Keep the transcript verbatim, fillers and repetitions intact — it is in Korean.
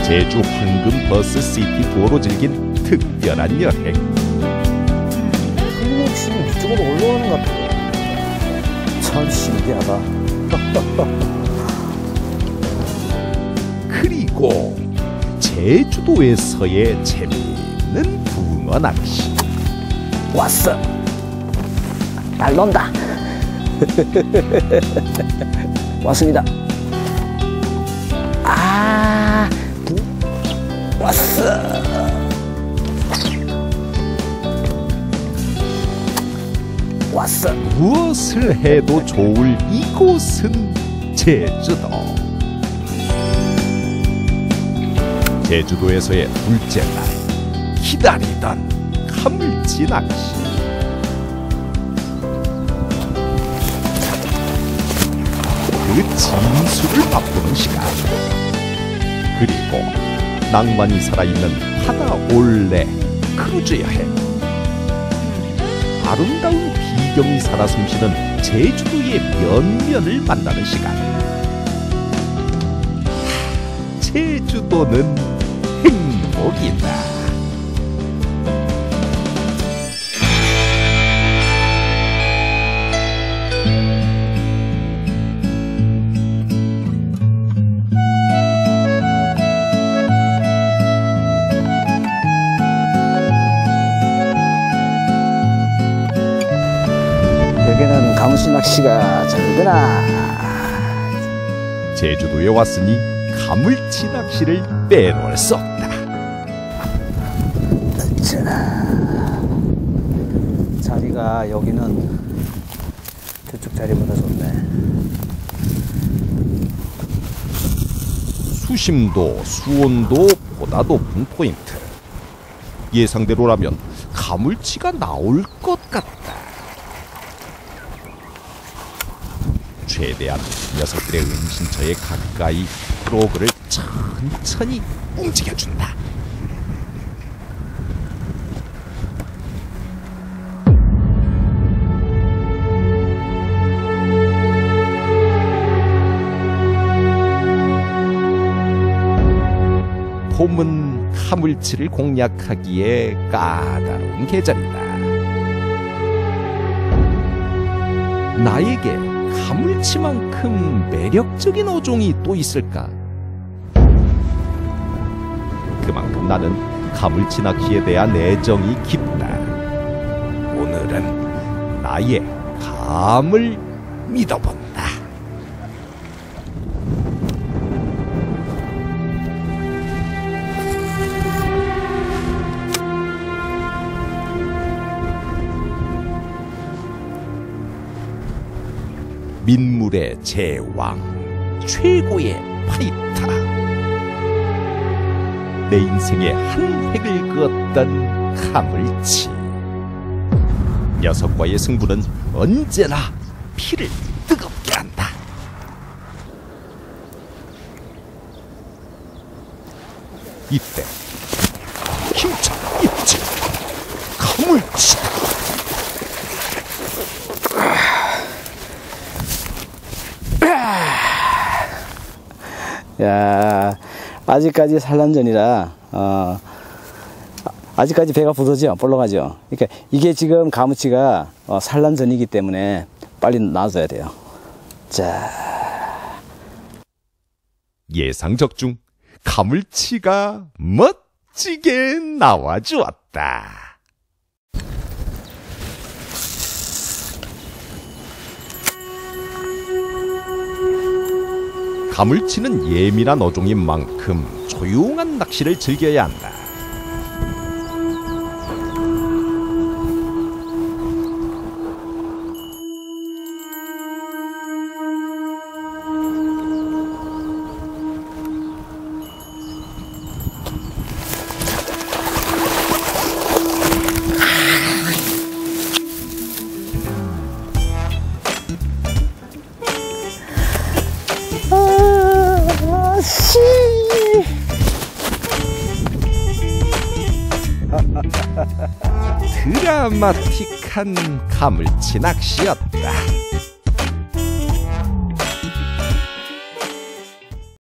제주 황금 버스 시티 투어로 즐긴 특별한 여행. 혹시 이쪽으로 올라오는 것 같아. 참 신기하다. 그리고 제주도에서의 재미있는 붕어 낚시. 왔어. 날 논다. 왔습니다. 아, 부... 왔어. 왔어. 무엇을 해도 좋을 이곳은 제주도. 제주도에서의 둘째 날, 기다리던 가물치 낚시. 그 진수를 맛보는 시간. 그리고 낭만이 살아있는 바다 올레 크루즈 여행. 아름다운 비경이 살아 숨쉬는 제주도의 면면을 만나는 시간. 제주도는 행복이다. 여기는 가물치 낚시가 잘되나. 제주도에 왔으니 가물치 낚시를 빼놓을 수 없다. 자, 자리가 여기는 저쪽 자리보다 좋네. 수심도 수온도 보다 높은 포인트. 예상대로라면 가물치가 나올 것 같다. 최대한 녀석들의 은신처에 가까이 프로그를 천천히 움직여준다. 봄은 가물치를 공략하기에 까다로운 계절이다. 나에게 가물치만큼 매력적인 어종이 또 있을까? 그만큼 나는 가물치 낚시에 대한 애정이 깊다. 오늘은 나의 감을 믿어본다. 민물의 제왕, 최고의 파이터. 내 인생의 한 획을 그었던 가물치. 녀석과의 승부는 언제나 피를 뜨겁게 한다. 이때 힘차 입질. 가물치다. 야, 아직까지 산란전이라 어, 아직까지 배가 부서져 볼록하죠. 그러니까 이게 지금 가무치가 어, 산란전이기 때문에 빨리 놔줘야 돼요. 자, 예상 적중 가물치가 멋지게 나와주었다. 가물치는 예민한 어종인 만큼 조용한 낚시를 즐겨야 한다. 드라마틱한 가물치 낚시였다.